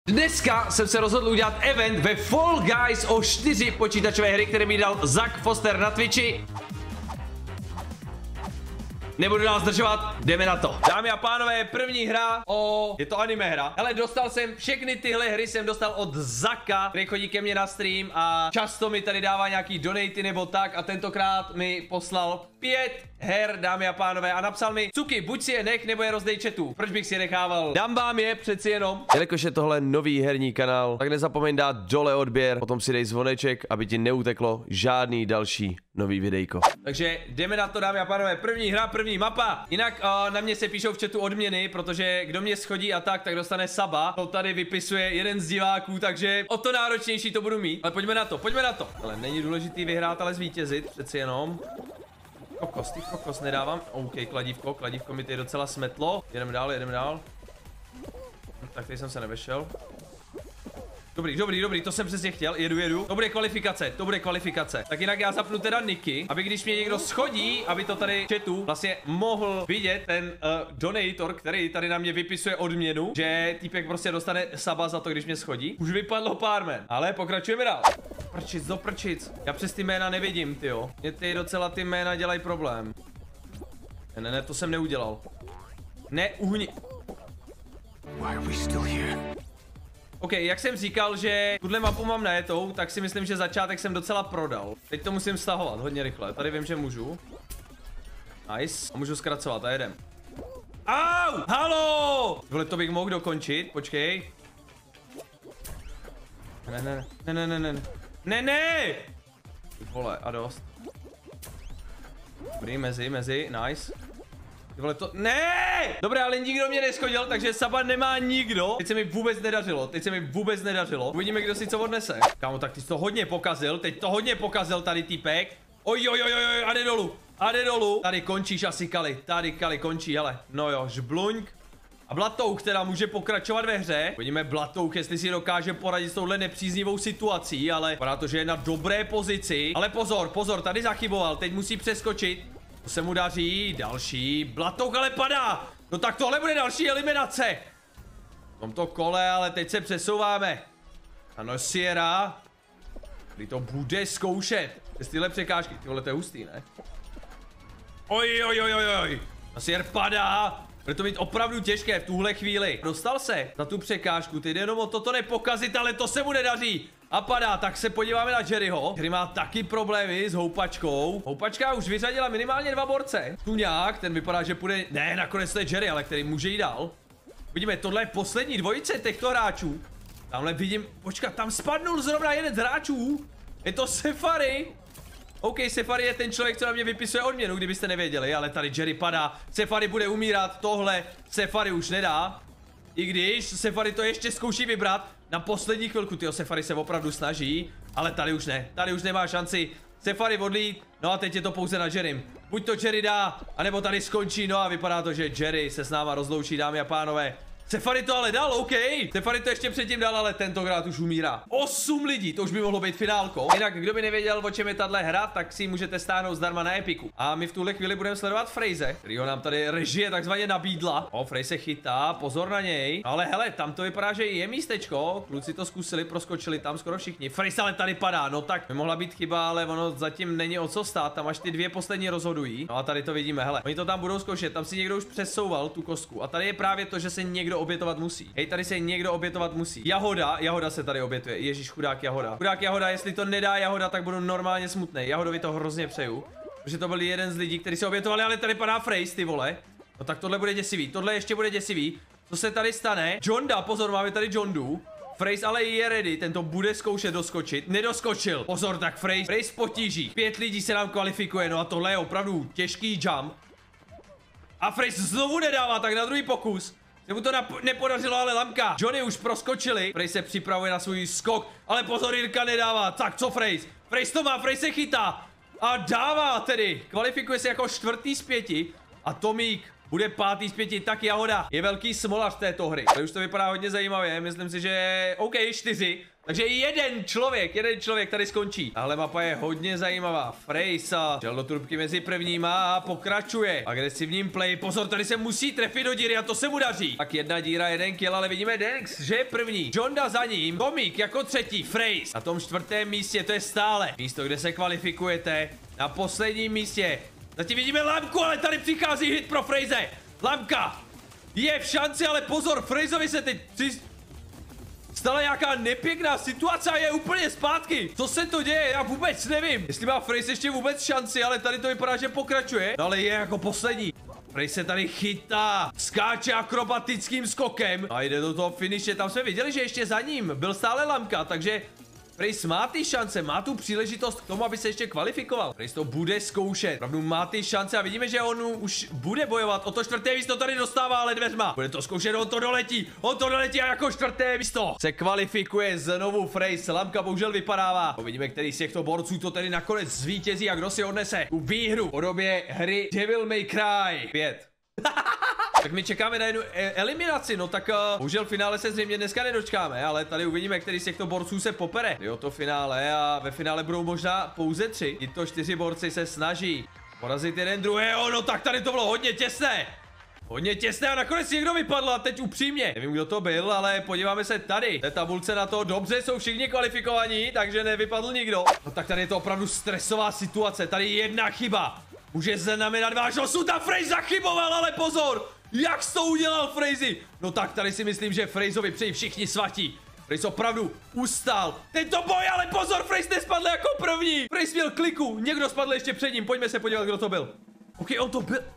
Dneska jsem se rozhodl udělat event ve Fall Guys o 4 počítačové hry, které mi dal Zach Foster na Twitchi. Nebudu nás zdržovat, jdeme na to. Dámy a pánové, první hra je to anime hra. Hele, dostal jsem všechny tyhle hry jsem dostal od Zaka, který chodí ke mně na stream a často mi tady dává nějaký donaty nebo tak a tentokrát mi poslal 5 her, dámy a pánové, a napsal mi: Cuky, buď si je nech, nebo je rozdej chatu. Proč bych si je nechával? Dám vám je přeci jenom. Jelikož je tohle nový herní kanál, tak nezapomeň dát dole odběr, potom si dej zvoneček, aby ti neuteklo žádný další nový videjko. Takže jdeme na to, dámy a pánové. První hra, první mapa. Jinak na mě se píšou v chatu odměny, protože kdo mě schodí a tak dostane saba. To tady vypisuje jeden z diváků, takže o to náročnější to budu mít. Ale pojďme na to, pojďme na to. Ale není důležitý vyhrát, ale zvítězit, přeci jenom. Kokos nedávám. OK, kladívko mi tady docela smetlo. Jedeme dál. Tak tady jsem se nevešel. Dobrý, to jsem přesně chtěl, jedu. To bude kvalifikace. Tak jinak já zapnu teda niky, aby když mě někdo schodí, aby to tady v chatu vlastně mohl vidět ten donator, který tady na mě vypisuje odměnu, že týpek prostě dostane saba za to, když mě schodí. Už vypadlo pár men, ale pokračujeme dál. Prčic. Já přes ty jména nevidím, tyjo. Mě ty docela ty jména dělají problém. Ne, to jsem neudělal. Why are we still here? OK, jak jsem říkal, že tuhle mapu mám najetou, tak si myslím, že začátek jsem docela prodal. Teď to musím stahovat hodně rychle. Tady vím, že můžu. Nice. A můžu zkracovat a jedem. Au! Halo! Vole, to bych mohl dokončit, počkej. Ne! Vole, a dost. Dobrý, mezi, nice. Vole, to... Ne! Dobré, ale nikdo mě neschodil, takže saba nemá nikdo. Teď se mi vůbec nedařilo. Uvidíme, kdo si co odnese. Kámo, tak ty jsi to hodně pokazil, tady týpek. Oj, a jde dolů. Tady končíš asi, Kali, končí, hele. No jo, žbluňk. A Blatouk, která může pokračovat ve hře. Vidíme Blatouk, jestli si dokáže poradit s touhle nepříznivou situací, ale vypadá to, že je na dobré pozici. Ale pozor, tady zachyboval, teď musí přeskočit. To se mu daří, další, Blatouk ale padá. No tak tohle bude další eliminace. V tomto kole, ale teď se přesouváme. Ano, Sierra. Kdy to bude zkoušet. Přes tyhle překážky, tyhle to je hustý, ne? Oj. A Sierra padá. Bude to mít opravdu těžké v tuhle chvíli. Dostal se za tu překážku, teď jenom o toto nepokazit, ale to se mu nedaří. A padá, tak se podíváme na Jerryho, který má taky problémy s houpačkou. Houpačka už vyřadila minimálně 2 borce. Tuňák, ten vypadá, že půjde... Ne, nakonec to je Jerry, ale který může jít dál. Vidíme, tohle je poslední dvojice těchto hráčů. Tamhle vidím... Počkat, tam spadnul zrovna jeden z hráčů. Je to Sefari. OK, Sefari je ten člověk, co na mě vypisuje odměnu, kdybyste nevěděli, ale tady Jerry padá. Sefari bude umírat, tohle Sefari už nedá. I když Sefari to ještě zkouší vybrat na poslední chvilku, tyjo, Sefari se opravdu snaží, ale tady už nemá šanci. Sefari odlít, no a teď je to pouze na Jerrym. Buď to Jerry dá, anebo tady skončí, no a vypadá to, že Jerry se s náma rozloučí, dámy a pánové. Sefari to ale dal, OK. Sefari to ještě předtím dal, ale tentokrát už umírá. 8 lidí, to už by mohlo být finálko. Jinak, kdo by nevěděl, o čem je tahle hra, tak si ji můžete stáhnout zdarma na Epiku. A my v tuhle chvíli budeme sledovat Frejze, kterýho nám tady režie takzvaně nabídla. Frejze se chytá, pozor na něj. Ale hele, tam to vypadá, že je místečko. Kluci to zkusili, proskočili tam skoro všichni. Frejze ale tady padá, no tak by mohla být chyba, ale ono zatím není o co stát. Tam až ty 2 poslední rozhodují. No a tady to vidíme, hele. Oni to tam budou zkoušet, tam si někdo už přesouval tu kostku. A tady je právě to, že se někdo obětovat musí. Hej, tady se někdo obětovat musí. Jahoda se tady obětuje. Ježíš, chudák Jahoda. Chudák Jahoda, jestli to nedá Jahoda, tak budu normálně smutný. Jahodovi to hrozně přeju. Protože to byl jeden z lidí, kteří se obětovali, ale tady padá Frejs, ty vole. No tak tohle bude děsivý. Tohle ještě bude děsivý. Co se tady stane? Jonda, pozor, máme tady Jondu. Frejs ale je ready, tento bude zkoušet doskočit. Nedoskočil. Pozor, tak Frejs potíží. 5 lidí se nám kvalifikuje, no a tohle je opravdu těžký jump. A Frejs znovu nedává, tak na druhý pokus. Se mu to nepodařilo, ale lamka. Johnny už proskočili. Frejs se připravuje na svůj skok, ale pozor, Jirka nedává. Tak co Frejs? Frejs to má, Frejs se chytá. A dává tedy. Kvalifikuje se jako 4. z 5. A Tomík bude 5. z 5, tak Jahoda je velký smolař této hry. Tady už to vypadá hodně zajímavě, myslím si, že OK, 4. Takže jeden člověk tady skončí. Tahle mapa je hodně zajímavá. Frejsa šel do trubky mezi prvníma a pokračuje. Agresivním play. Pozor, tady se musí trefit do díry a to se mu daří. Tak 1 díra, 1 kill, ale vidíme Denix, že je první. Jonda za ním, Tomík jako 3. Frejs na tom 4. místě, to je stále místo, kde se kvalifikujete. Na posledním místě. Zatím vidíme Lamku, ale tady přichází hit pro Frejze. Lamka je v šanci, ale pozor, Frejzovi se teď stala nějaká nepěkná situace a je úplně zpátky. Co se to děje? Já vůbec nevím. Jestli má Frejs ještě vůbec šanci, ale tady to vypadá, že pokračuje. No ale je jako poslední. Frejs se tady chytá, skáče akrobatickým skokem a jde do toho finiše. Tam jsme viděli, že ještě za ním byl stále Lamka, takže Frejs má ty šance, má tu příležitost k tomu, aby se ještě kvalifikoval. Frejs to bude zkoušet, opravdu má ty šance a vidíme, že on už bude bojovat o to 4. místo, tady dostává ale dveřma. Bude to zkoušet, on to doletí a jako 4. místo se kvalifikuje znovu Frejs. Lamka bohužel vypadává. Uvidíme, který z těchto borců to tedy nakonec zvítězí a kdo si odnese tu výhru v podobě hry Devil May Cry 5. Tak my čekáme na jednu eliminaci, no tak bohužel finále se zřejmě dneska nedočkáme, ale tady uvidíme, který z těchto borců se popere. Jo, to finále a ve finále budou možná pouze 3. Tito 4 borci se snaží porazit jeden druhého, no tak tady to bylo hodně těsné. Hodně těsné a nakonec někdo vypadl a teď upřímně. Nevím, kdo to byl, ale podíváme se tady. Té tabulce na to, dobře, jsou všichni kvalifikovaní, takže nevypadl nikdo. No tak tady je to opravdu stresová situace, tady jedna chyba může znamenat váš osud a Frejs zachyboval, ale pozor! Jak jsi to udělal, Frejzi? No tak tady si myslím, že Frejzovi přeji všichni svatí. Frejz opravdu ustál tento boj, ale pozor, Frejz nespadl jako první. Frejz měl kliku, někdo spadl ještě před ním, pojďme se podívat, kdo to byl. OK, on to byl.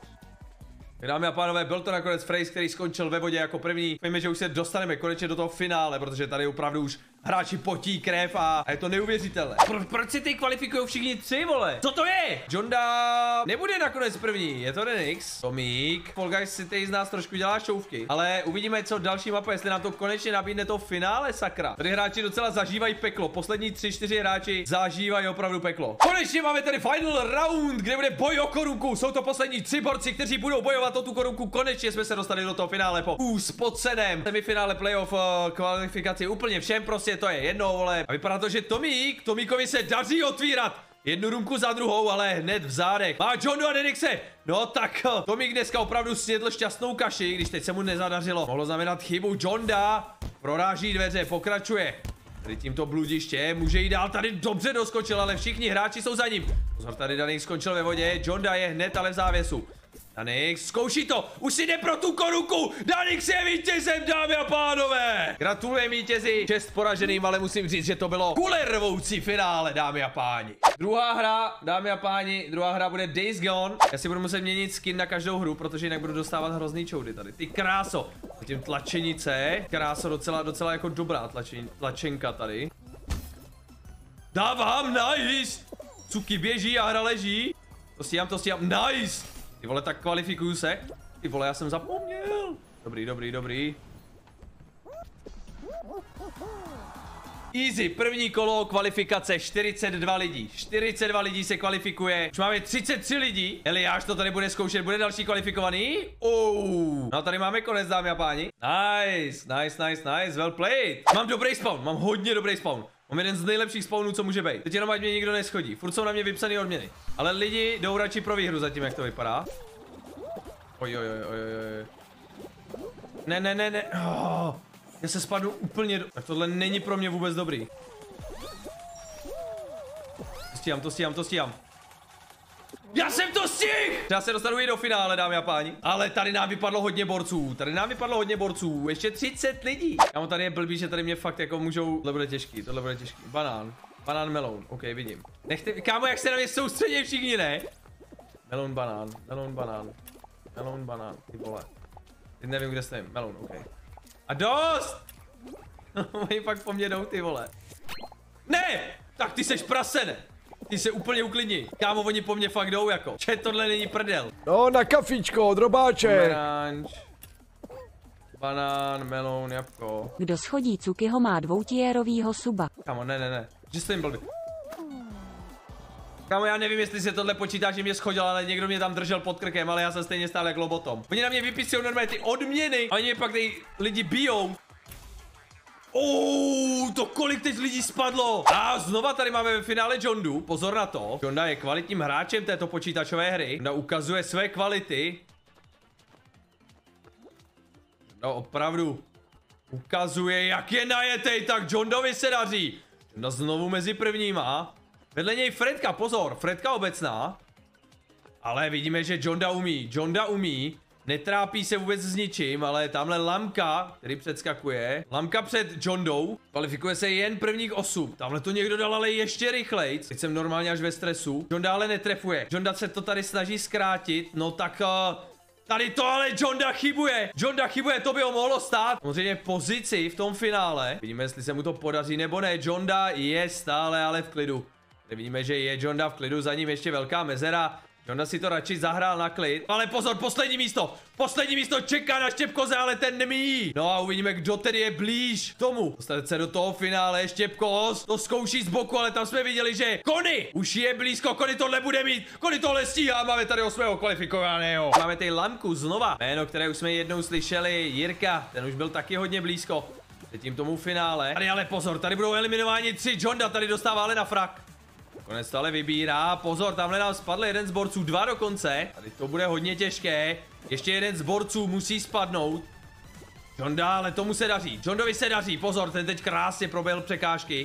Dámy a pánové, byl to nakonec Frejz, který skončil ve vodě jako první. Víme, že už se dostaneme konečně do toho finále, protože tady opravdu už hráči potí krev a je to neuvěřitelné. Proč si ty kvalifikují všichni 3, vole? Co to je? Jonda nebude nakonec první, je to Denix. Tomík, Fall Guys si tady z nás trošku dělá šouvky. Ale uvidíme, co další mapa, jestli nám to konečně nabídne to finále, sakra. Tady hráči docela zažívají peklo, poslední 3-4 hráči zažívají opravdu peklo. Konečně máme tady final round, kde bude boj o korunku. Jsou to poslední 3 borci, kteří budou bojovat o tu korunku. Konečně jsme se dostali do toho finále po spocenem semifinále playoff kvalifikaci úplně všem, prostě to je jedno, vole. A vypadá to, že Tomíkovi se daří otvírat jednu rumku za druhou, ale hned v zádech. Má Jondu a Denixe. No tak Tomík dneska opravdu snědl šťastnou kaši, když teď se mu nezadařilo. Mohlo znamenat chybu. Jonda proráží dveře, pokračuje. Tady tímto bludiště může jít dál, tady dobře doskočil, ale všichni hráči jsou za ním. Pozor, tady Danix skončil ve vodě, Jonda je hned ale v závěsu. Danix zkouší to, už si jde pro tu korunku, Danix je vítězem, dámy a pánové. Gratulujem vítězi, 6 poraženým, ale musím říct, že to bylo kulervoucí finále, dámy a páni. Druhá hra, dámy a páni, druhá hra bude Days Gone. Já si budu muset měnit skin na každou hru, protože jinak budu dostávat hrozný čoudy tady. Ty kráso, zatím tlačenice, kráso docela jako dobrá tlačenka tady. Dávám, nice. Cuky běží a hra leží. To stíhám, nice. Ty vole, tak kvalifikuju se. Ty vole, já jsem zapomněl. Dobrý. Easy, první kolo kvalifikace, 42 lidí. 42 lidí se kvalifikuje. Už máme 33 lidí. Eliáš to tady bude zkoušet, bude další kvalifikovaný. No tady máme konec, dámy a páni. Nice, well played. Mám dobrý spawn, mám hodně dobrý spawn. Mám jeden z nejlepších spawnů, co může být. Teď jenom ať mě nikdo neschodí. Furt jsou na mě vypsaný odměny. Ale lidi jdou radši pro výhru zatím, jak to vypadá. Oj. Ne. Oh, já se spadnu úplně do... Tak tohle není pro mě vůbec dobrý. To stíhám. Já jsem to stihl! Já se dostanu i do finále, dámy a páni. Ale tady nám vypadlo hodně borců. Ještě 30 lidí. Kámo, tady je blbý, že tady mě fakt jako můžou... Tohle bude těžký. Banán, melon. OK, vidím. Nechte... Kámo, jak se na mě soustředí všichni, ne? Melon, banán. Ty vole. Teď nevím, kde jsem. Melon, OK. A dost! Oni pak po mně jdou, ty vole. Ne! Tak ty seš prasene. Ty se úplně uklidni. Kámo, oni po mně fakt jdou jako. Če, tohle není prdel. No, na kafíčko, drobáče. Pomeranč. Banán, melon, jabko. Kdo schodí Cukyho má 2tierovýho suba. Kámo, ne. Že jste jim blbý. Kámo, já nevím, jestli se tohle počítá, že mě schodil, ale někdo mě tam držel pod krkem, ale já jsem stejně stál jak lobotom. Oni na mě vypisují normálně ty odměny, a oni mě pak ty lidi bijou. To kolik teď lidí spadlo. A znova tady máme ve finále Jondu, pozor na to. Jonda je kvalitním hráčem této počítačové hry. Jonda ukazuje své kvality. No opravdu ukazuje, jak je najetej, tak Jondovi se daří. Jonda znovu mezi prvníma. Vedle něj Fredka, pozor, Fredka obecná. Ale vidíme, že Jonda umí. Netrápí se vůbec s ničím, ale tamhle Lamka, který předskakuje. Lamka před Jondou. Kvalifikuje se jen prvních 8. Tamhle to někdo dal ale ještě rychleji. Teď jsem normálně až ve stresu. Jonda ale netrefuje. Jonda se to tady snaží zkrátit. No tak... tady to ale Jonda chybuje. To by ho mohlo stát. Samozřejmě pozici v tom finále. Vidíme, jestli se mu to podaří nebo ne. Jonda je stále ale v klidu. Vidíme, že je Jonda v klidu, za ním ještě velká mezera. Jonda si to radši zahrál na klid. Ale pozor, poslední místo čeká na Štěpkoze, ale ten nemíjí. No a uvidíme, kdo tedy je blíž k tomu. Dostane se do toho finále, Štěpkos to zkouší z boku, ale tam jsme viděli, že Kony už je blízko, Kony tohle bude mít, Kony tohle stíhá, máme tady 8. kvalifikovaného. Máme tady Lamku znova, jméno, které už jsme jednou slyšeli, Jirka, ten už byl taky hodně blízko. Tím tomu finále. Tady ale pozor, tady budou eliminováni 3, Jonda tady dostává ale na frak. Konec to ale vybírá, pozor, tamhle nám spadl jeden z borců, 2 dokonce. Tady to bude hodně těžké. Ještě jeden z borců musí spadnout. Jonda, ale tomu se daří, Jondovi se daří, pozor, ten teď krásně proběhl překážky.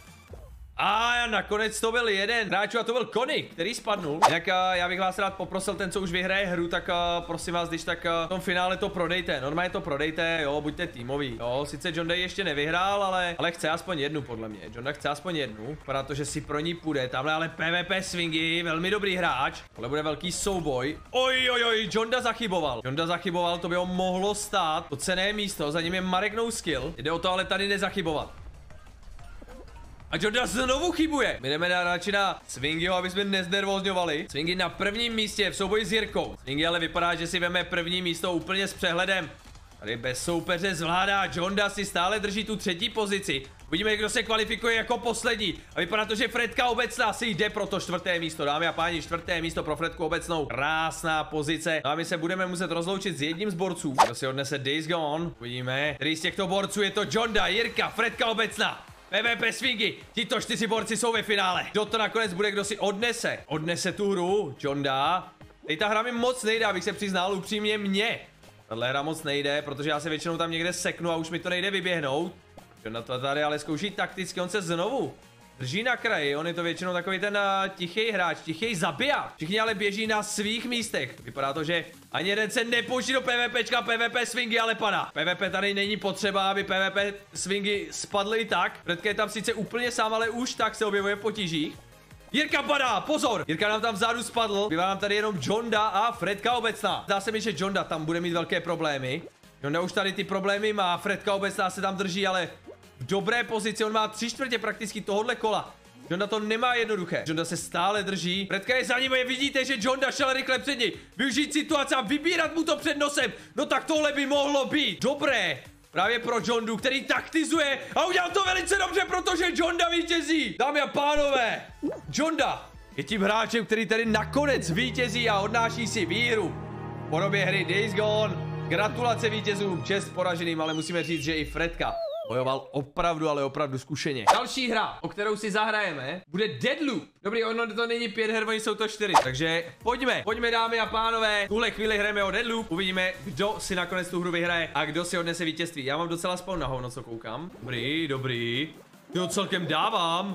A nakonec to byl jeden hráčů a to byl Kony, který spadnul. Jinak já bych vás rád poprosil, ten co už vyhraje hru, tak prosím vás, když tak v tom finále to prodejte. Normálně to prodejte, jo, buďte týmoví. Jo, sice Jonda ještě nevyhrál, ale chce aspoň jednu podle mě. Jonda chce aspoň jednu, protože si pro ní půjde. Tamhle ale PvP Swingy, velmi dobrý hráč. Tohle bude velký souboj. Oj, Jonda zachyboval, to by ho mohlo stát. To cenné místo, za ním je Marek No Skill. Jde o to ale tady nezachybovat. A Jonda znovu chybuje. My jdeme radši na Swingyho, aby jsme neznervozňovali. Swingy na prvním místě v souboji s Jirkou. Swingy ale vypadá, že si veme první místo úplně s přehledem. Tady bez soupeře zvládá. Jonda si stále drží tu 3. pozici. Uvidíme, kdo se kvalifikuje jako poslední. A vypadá to, že Fredka obecná si jde pro to 4. místo. Dámy a páni, 4. místo pro Fredku obecnou. Krásná pozice. No a my se budeme muset rozloučit s jedním z borců. Kdo si odnese Days Gone. Uvidíme. Který z těchto borců je to Jonda, Jirka, Fredka obecná. PvP Swingy, tito 4 borci jsou ve finále. Kdo to nakonec bude, kdo si odnese tu hru, Jonda. Teď ta hra mi moc nejde, abych se přiznal upřímně mě. Tahle hra moc nejde, protože já se většinou tam někde seknu a už mi to nejde vyběhnout. Jonda to tady ale zkouší takticky, on se znovu drží na kraji, on je to většinou takový ten tichý hráč, tichý zabiják. Všichni ale běží na svých místech. Vypadá to, že ani jeden se nepouští do PvPčka, PvP Swingy ale padá. PvP tady není potřeba, aby PvP Swingy spadly tak. Fredka je tam sice úplně sám, ale už tak se objevuje v potížích. Jirka padá, pozor! Jirka nám tam vzadu spadl, bývá nám tady jenom Jonda a Fredka obecná. Zdá se mi, že Jonda tam bude mít velké problémy. Jonda už tady ty problémy má, Fredka obecná se tam drží, ale v dobré pozici, on má 3/4 prakticky tohohle kola. Jonda to nemá jednoduché. Jonda se stále drží. Fredka je za ním a vidíte, že Jonda šel rychle před něj. Využít situace a vybírat mu to před nosem. No tak tohle by mohlo být dobré. Právě pro Jondu, který taktizuje a udělal to velice dobře, protože Jonda vítězí. Dámy a pánové, Jonda je tím hráčem, který tady nakonec vítězí a odnáší si výhru v podobě hry Days Gone. Gratulace vítězům, čest poraženým, ale musíme říct, že i Fredka bojoval opravdu, ale opravdu zkušeně. Další hra, o kterou si zahrajeme, bude Deadloop. Dobrý, ono to není 5 her, oni jsou to 4. Takže pojďme dámy a pánové. V tuhle chvíli hrajeme o Deadloop. Uvidíme, kdo si nakonec tu hru vyhraje a kdo si odnese vítězství. Já mám docela spawn na hovno, co koukám. Dobrý. Jo, celkem dávám.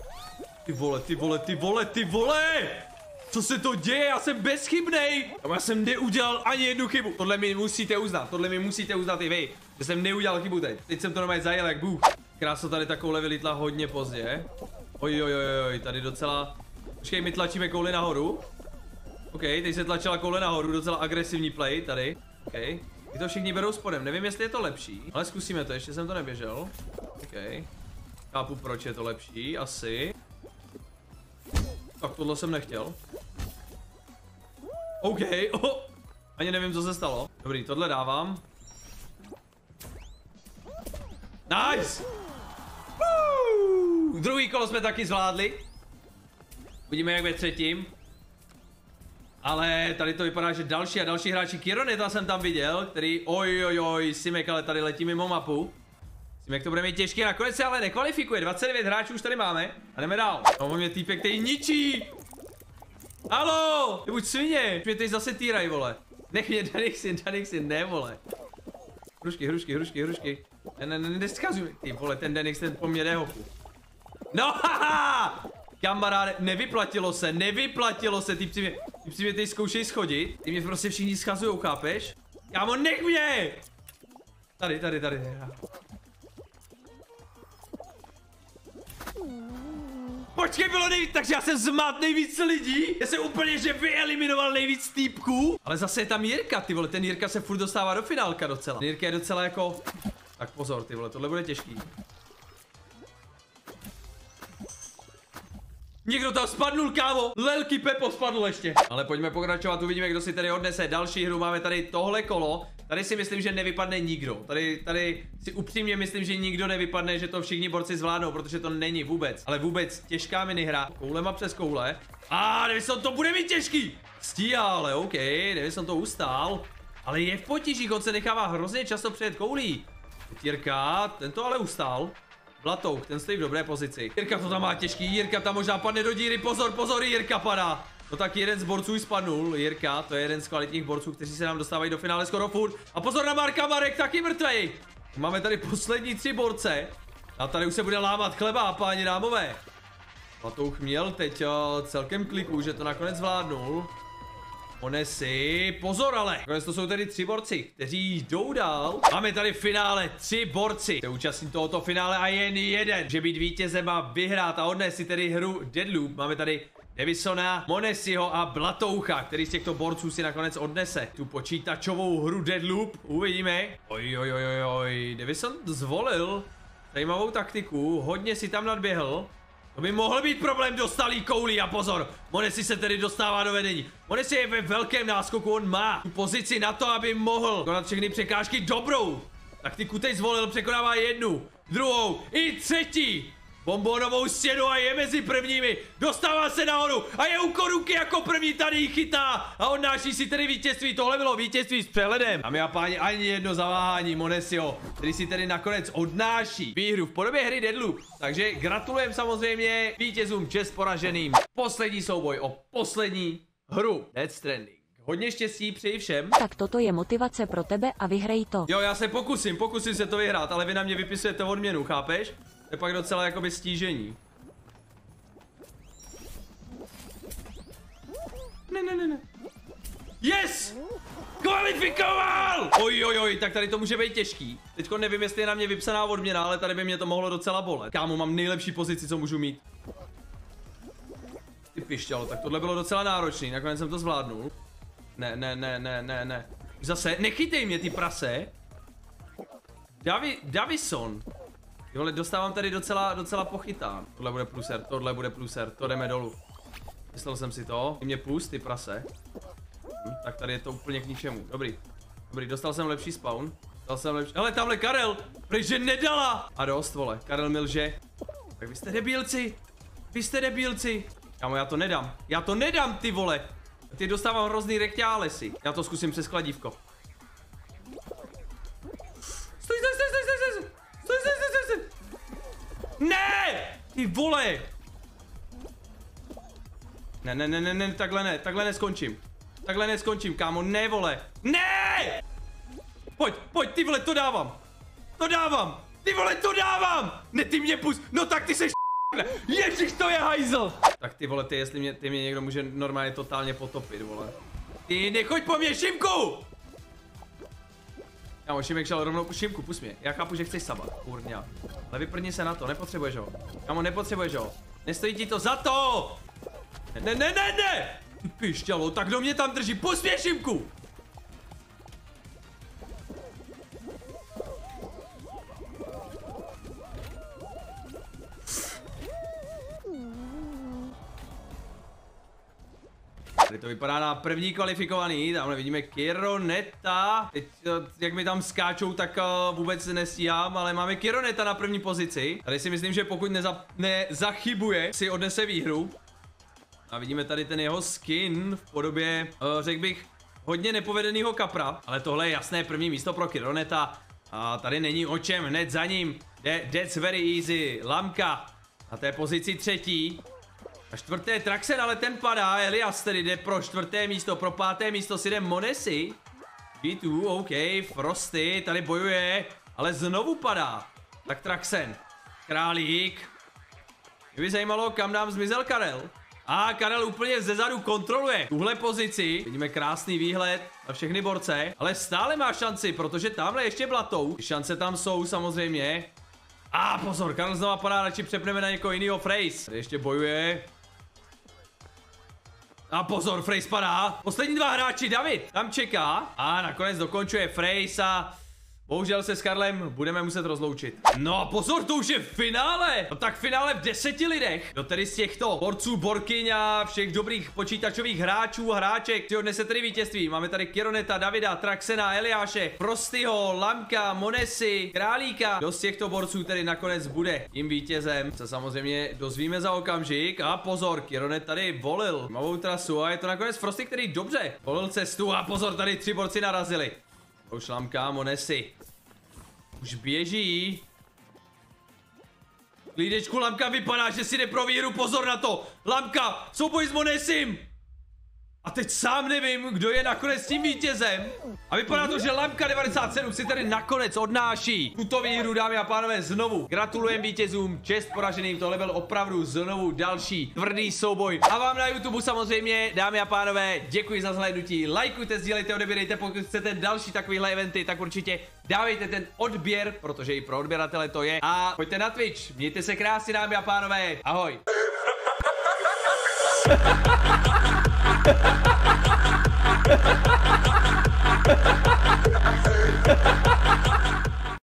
Ty vole. Co se to děje? Já jsem bezchybnej. Já jsem neudělal ani jednu chybu. Tohle mi musíte uznat i vy. Že jsem neudělal chybu teď. Teď jsem to normálně zajel jak bůh. Krása tady ta koule vylítla hodně pozdě. Oj, tady docela... Počkej, my tlačíme kouli nahoru. OK, teď se tlačila koule nahoru, docela agresivní play tady. OK, ty to všichni berou spodem, nevím jestli je to lepší. Ale zkusíme to, ještě jsem to neběžel. OK, chápu proč je to lepší, asi. Tak tohle jsem nechtěl. OK, ani nevím, co se stalo. Dobrý, tohle dávám. Nice! Druhý kolo jsme taky zvládli. Uvidíme, jak ve třetím. Ale tady to vypadá, že další a další hráči. Kironeta jsem tam viděl, který, oj, Simek, ale tady letí mimo mapu. Simek to bude mít těžký, nakonec se ale nekvalifikuje, 29 hráčů už tady máme a jdeme dál. No, mě týpek, který ničí. Haló, ty buď svině, už mě teď zase týraj, vole. Nech mě, Danixin, ne, vole. Hrušky. Neskazuj, ty vole, ten Danix, ten po mě jde hochu. No, haha! Kamaráde, nevyplatilo se, ty mě teď zkoušej schodit. Ty mě prostě všichni schazujou, chápeš? Kámo, nech mě! Tady. Počkej, bylo nejvíc, takže já jsem zmát nejvíc lidí. Já jsem úplně, že vyeliminoval nejvíc týpků. Ale zase je tam Jirka, ty vole, ten Jirka se furt dostává do finálka docela. Jirka je docela jako... Tak pozor, ty vole, tohle bude těžký. Někdo tam spadnul, kámo, Lelky Pepo spadl ještě. Ale pojďme pokračovat, uvidíme, kdo si tady odnese další hru. Máme tady tohle kolo. Tady si myslím, že nevypadne nikdo. Tady si upřímně myslím, že nikdo nevypadne, že to všichni borci zvládnou, protože to není vůbec. Ale vůbec těžká minihra. Koulema přes koule. Davison to bude mít těžký. Stíhá, ale OK, Davison to ustál. Ale je v potížích, on se nechává hrozně často přejet koulí. Jirka, ten to ale ustál. Blatouch, ten stojí v dobré pozici. Jirka to tam má těžký, Jirka tam možná padne do díry, pozor, Jirka padá. No tak jeden z borců spadnul, Jirka, to je jeden z kvalitních borců, kteří se nám dostávají do finále skoro furt. A pozor na Marka, Marek taky mrtvej. Máme tady poslední 3 borce. A tady už se bude lámat chleba, páni dámové. Blatouch měl teď celkem kliku, že to nakonec zvládnul. Onesi, pozor ale. Nakonec to jsou tady 3 borci, kteří jdou dál. Máme tady v finále 3 borci. Se účastní tohoto finále a jen jeden, že být vítězem a vyhrát a odnést si tedy hru Deadloop. Máme tady Davisona, Monesiho a Blatoucha, který z těchto borců si nakonec odnese tu počítačovou hru Deadloop. Uvidíme. Oj. Davison zvolil zajímavou taktiku, hodně si tam nadběhl. To by mohl být problém, dostalý koulí a pozor, Monesi se tedy dostává do vedení. Monesi je ve velkém náskoku, on má tu pozici na to, aby mohl konat všechny překážky dobrou. Taktiku teď zvolil, překonává 1, 2 i 3. Bombonovou stěnu a je mezi prvními. Dostává se nahoru a je u korunky jako první, tady ji chytá a odnáší si tedy vítězství. Tohle bylo vítězství s přehledem. Dámy a páni, ani jedno zaváhání Monesiho, který si tedy nakonec odnáší výhru v podobě hry Deadloop. Takže gratulujem samozřejmě vítězům, čest poraženým. Poslední souboj o poslední hru Death Stranding. Hodně štěstí přeji všem. Tak toto je motivace pro tebe a vyhrej to. Jo, já se pokusím se to vyhrát, ale vy na mě vypisujete odměnu, chápeš? To je pak docela jakoby stížení. Ne. Yes! Kvalifikoval! Oj, tak tady to může být těžký. Teďko nevím, jestli je na mě vypsaná odměna, ale tady by mě to mohlo docela bolet. Kámo, mám nejlepší pozici, co můžu mít. Ty pišťalo, tak tohle bylo docela náročný, nakonec jsem to zvládnul. Ne. Zase, nechytej mě, ty prase. Davison. Jole, dostávám tady docela pochytán. Tohle bude pluser, to jdeme dolů. Myslel jsem si to, mě plus, ty prase. Tak tady je to úplně k ničemu, dobrý, dostal jsem lepší spawn. Hele, tamhle Karel, protože nedala. A dost, vole, Karel mi lže. Tak vy jste debilci. Kámo, já to nedám, ty vole. Ty dostávám hrozný rekťálesy. Já to zkusím přes kladívko. Stoj. Ne! Ty vole! Ne, takhle neskončím, kámo, ne, vole! Ne! Pojď, ty vole, to dávám! Ty vole, to dávám! Ne, ty mě pust, no tak ty seš Ježíš, to je hajzl! Tak ty vole, jestli mě někdo může normálně totálně potopit, vole. Ty nechoď po mě, Šimku! Kámo, Šimek šel rovnou, Šimku, pust mě, já chápu, že chceš sabat, kurňa. Ale vyprni se na to, nepotřebuješ ho. Kámo, nepotřebuješ ho. Nestojí ti to za to! Ne! Ty pišťalo, tak kdo mě tam drží, pust mě, Šimku! Tady to vypadá na první kvalifikovaný, tamhle vidíme Kironeta. Teď, jak mi tam skáčou, tak vůbec nestíhám, ale máme Kironeta na první pozici. Tady si myslím, že pokud nezachybuje, si odnese výhru. A vidíme tady ten jeho skin v podobě, řekl bych, hodně nepovedenýho kapra. Ale tohle je jasné první místo pro Kironeta. A tady není o čem, hned za ním. That's very easy. Lamka na té pozici 3. A 4. Traxen, ale ten padá. Elias tedy jde pro 4. místo, pro 5. místo si jde Monesi. G2, OK, Frosty tady bojuje, ale znovu padá. Tak Traxen, Králík. Mě by zajímalo, kam nám zmizel Karel. A Karel úplně zezadu kontroluje tuhle pozici. Vidíme krásný výhled na všechny borce, ale stále má šanci, protože tamhle ještě blatou. Ty šance tam jsou samozřejmě. A pozor, Karel znova padá, radši přepneme na někoho jiného. Freys tady ještě bojuje. A pozor, Freys padá. Poslední 2 hráči, David tam čeká. A nakonec dokončuje Freys a bohužel se s Karlem budeme muset rozloučit. No a pozor, to už je finále. No tak finále v 10 lidech. No tedy z těchto borců, borkyň a všech dobrých počítačových hráčů a hráček si odnese tedy vítězství. Máme tady Kironeta, Davida, Traxena, Eliáše, Frostyho, Lamka, Monesi, Králíka. Kdo z těchto borců tedy nakonec bude tím vítězem, se samozřejmě dozvíme za okamžik. A pozor, Kironet tady volil novou trasu a je to nakonec Frosty, který dobře volil cestu. A pozor, tady 3 borci narazili. Už Lamka, Monesi. Už běží. Klídečku, Lamka vypadá, že si jde pro výhru, pozor na to. Lamka, souboj s Monesim. A teď sám nevím, kdo je nakonec tím vítězem. A vypadá to, že Lamka 97 si tady nakonec odnáší tuto výhru, dámy a pánové, znovu. Gratulujem vítězům, čest poraženým, tohle byl opravdu znovu další tvrdý souboj. A vám na YouTube samozřejmě, dámy a pánové, děkuji za zhlédnutí. Lajkujte, sdílejte, odebírejte, pokud chcete další takovýhle eventy, tak určitě dávejte ten odběr, protože i pro odběratele to je. A pojďte na Twitch, mějte se krásně, dámy a pánové, ahoj. Ha ha ha ha!